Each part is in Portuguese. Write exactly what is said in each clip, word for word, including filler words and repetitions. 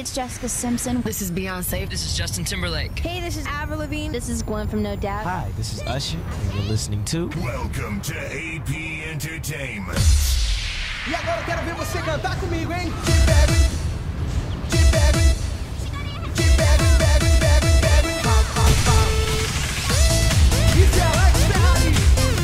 it's Jessica Simpson. This is Beyonce. This is Justin Timberlake. Hey, this is Avril Lavigne. This is Gwen from No Doubt. Hi, this is Usher, and you're listening to... Welcome to A P Entertainment. E agora eu quero ver você cantar comigo, hein? Te pego, te pego, te pego, pego, pego, pego, pá, pá, pá. Isso é Alex Ferrari.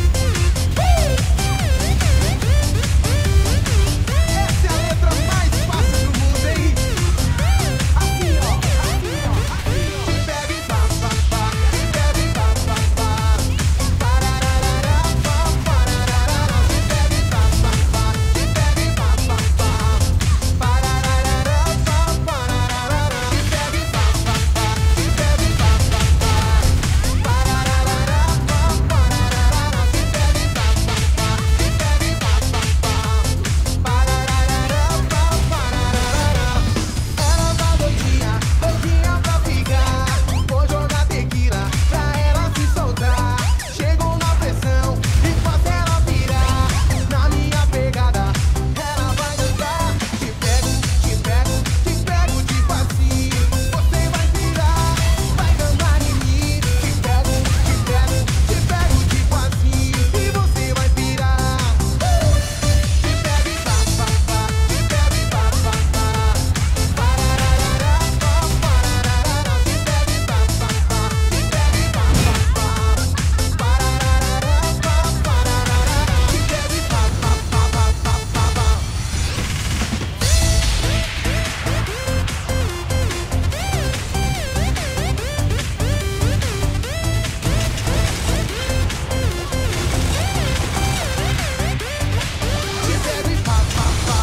Essa é a letra mais fácil do mundo, hein? Assim, ó, assim, ó, assim, ó. Te pego e pá, pá, pá. Te pego e pá, pá, pá. Parararara, pá, parararara. Te pego e pá, pá, pá. Te pego e pá, pá, pá. Parararara, pá, parararara. Te pego e pá, pá, pá. Te pego e pá, pá, pá. Parararara, pá, parararara. Te pego e pá, pá, pá. Te pego e pá, pá, pá. Parararara, pá, parararara. Ela tá doidinha, doidinha pra ficar. Vou jogar tequila pra ela se soltar. Chegou na pressão e faz ela virar. Na minha pegada, ela vai dançar. Te pego, te pego, te pego de facinho. Você vai virar, vai dançar em mim. Te pego, te pego, te pego de facinho. E você vai virar. Te pego e pá, pá, pá. Te pego e pá, pá, pá. Parararara, pá, parararara. Te pego e pá, pá, pá. Te pego e pá, pá, pá. Parararara, pá, parararara. Te pego e pá, pá, pá, pá, pá, pá, pá. Te pego e pá, pá, pá.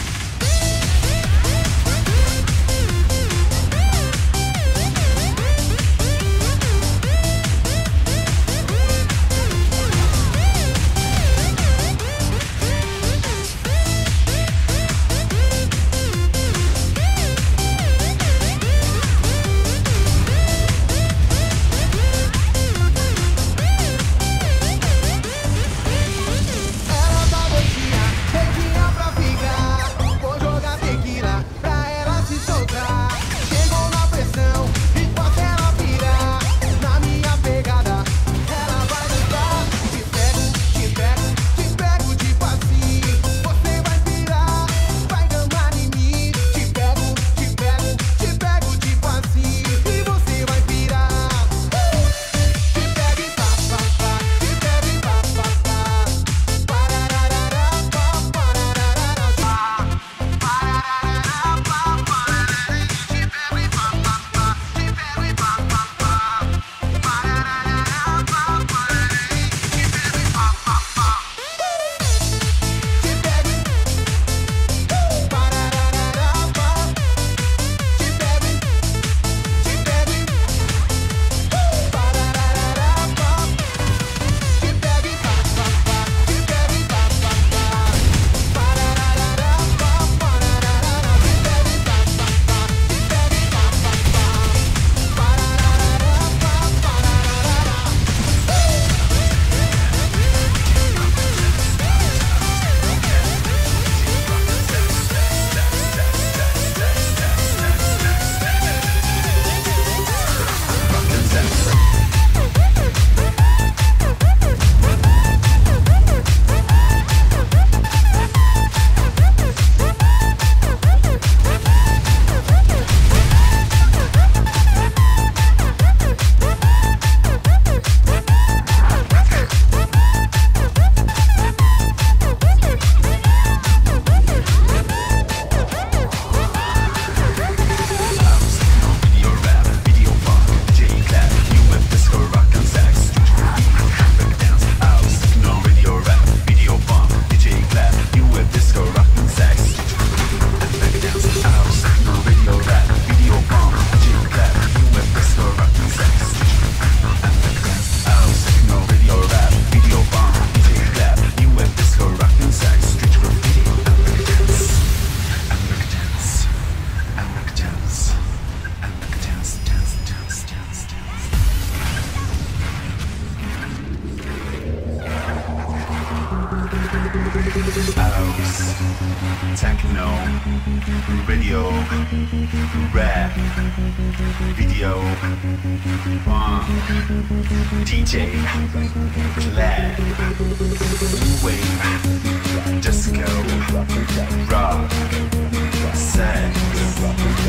Ela tá doidinha, doidinha pra ficar. Vou jogar tequila pra ela se soltar. Chegou na pressão e faz ela virar. Na minha pegada, ela vai dançar. Te pego, te pego, te pego de facinho. Você vai virar, vai gamar em mim. Te pego, te pego, te pego de facinho. E você vai virar. Te pego e pá, pá, pá. Te pego e pá, pá, pá. Parararara, pá, parararara. Pá, parararara, pá, parararara. Te pego e pá, pá, pá. Te pego e pá, pá, pá. Parararara, pá, parararara. Te pego e pá, pá, pá. Te pego, parararara, pá. Te pego, te pego, parararara, pá. Te pego e pá, pá, pá. Te pego e pá, pá, pá. Parararara, pá, parararara. Te pego e pá, pá, pá. Te pego e pá, pá, pá. Parararara, pá, parararara. House, techno, radio, video, bomb, D J, play, new wave, disco, rock, sex,